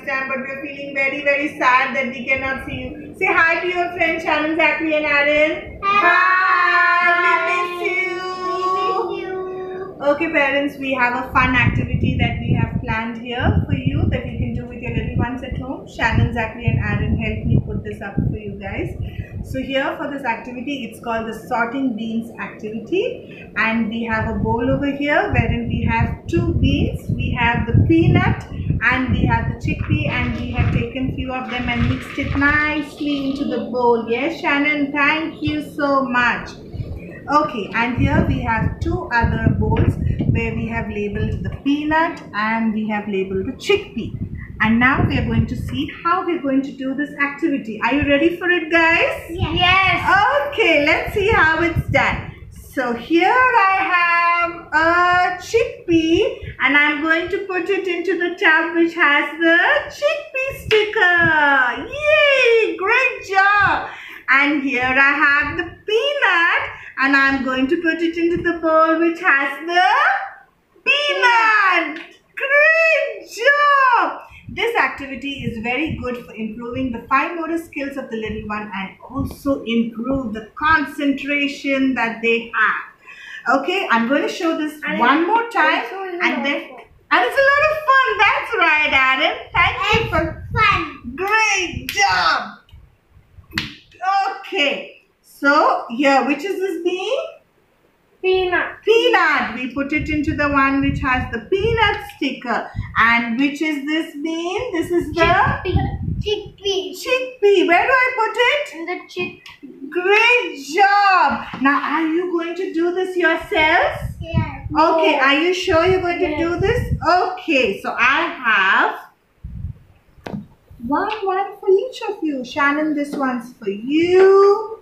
time, but we're feeling very, very sad that we cannot see you. Say hi to your friends Shannon, Zachary and Aaron. Hi! We miss you! Okay parents, we have a fun activity that we have planned here for you that you can do with your little ones at home. Shannon, Zachary and Aaron helped me put this up for you guys. So here for this activity, it's called the sorting beans activity, and we have a bowl over here wherein we have two beans. We have the peanut and we have the chickpea, and we have taken few of them and mixed it nicely into the bowl. Yes Shannon, thank you so much. Okay, and here we have two other bowls where we have labeled the peanut and we have labeled the chickpea. And now we are going to see how we are going to do this activity. Are you ready for it guys? Yes. Yes. Okay, let's see how it's done. So here I have a chickpea and I'm going to put it into the tub which has the chickpea sticker. Yay! Great job! And here I have the peanut and I'm going to put it into the bowl which has the peanut. Great job! This activity is very good for improving the fine motor skills of the little one and also improve the concentration that they have. Okay, I'm going to show this one more time and it's a lot of fun. That's right, Aaron. Thank you for fun. Great job. Okay, so here, which is this bean? Peanut. Peanut. We put it into the one which has the peanut sticker. And which is this bean? This is the Chickpea. Chickpea. Where do I put it? In the chickpea. Great job. Now, are you going to do this yourselves? Yes. Okay, are you sure you're going to do this? Okay, so I have one for each of you. Shannon, this one's for you.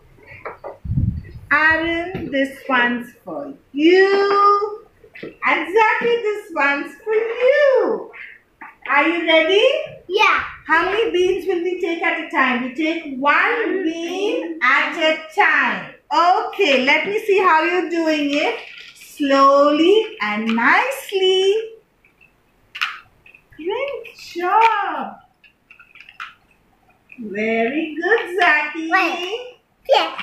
Aaron, this one's for you. And Zachary, this one's for you. Are you ready? Yeah. How many beans will we take at a time? We take one bean at a time. Okay, let me see how you're doing it. Slowly and nicely. Great job. Very good, Zachary. Wait. Yeah.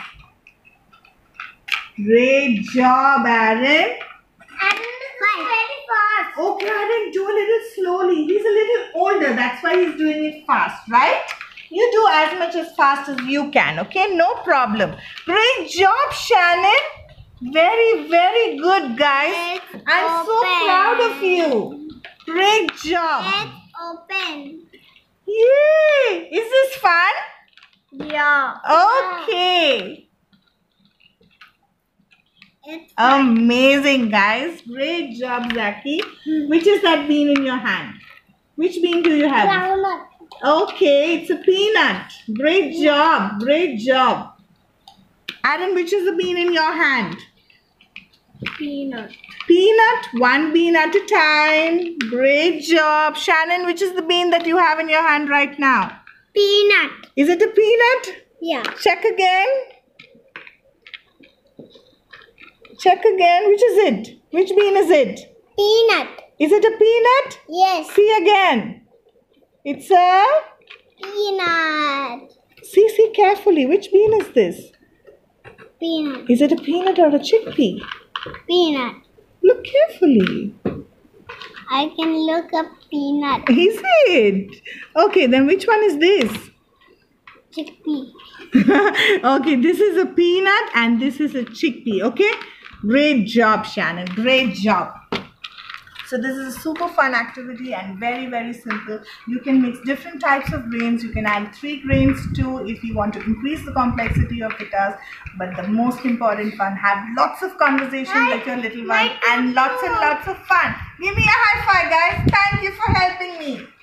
Great job, Aaron. Aaron is very fast. Okay, Aaron, do a little slowly. He's a little older. That's why he's doing it fast, right? You do as much as fast as you can, okay? No problem. Great job, Shannon. Very, very good, guys. I'm so proud of you. Great job. Let's open. Yay! Is this fun? Yeah. Okay. It's Amazing, guys. Great job, Zaki. Which is that bean in your hand? Which bean do you have? peanut. Okay, it's a peanut. Great job. Great job. Aaron, which is the bean in your hand? Peanut. Peanut. One bean at a time. Great job. Shannon, which is the bean that you have in your hand right now? Peanut. Is it a peanut? Yeah. Check again. Check again. Which is it? Which bean is it? Peanut. Is it a peanut? Yes. See again. It's a... Peanut. See carefully. Which bean is this? Peanut. Is it a peanut or a chickpea? Peanut. Look carefully. I can look up peanut. Is it? Okay, then which one is this? Chickpea. Okay, this is a peanut and this is a chickpea. Okay? Great job, Shannon. Great job. So this is a super fun activity and very, very simple. You can mix different types of grains. You can add 3 grains too if you want to increase the complexity of the task. But the most important one, have lots of conversation with your little one and lots of fun. Give me a high five, guys. Thank you for helping me.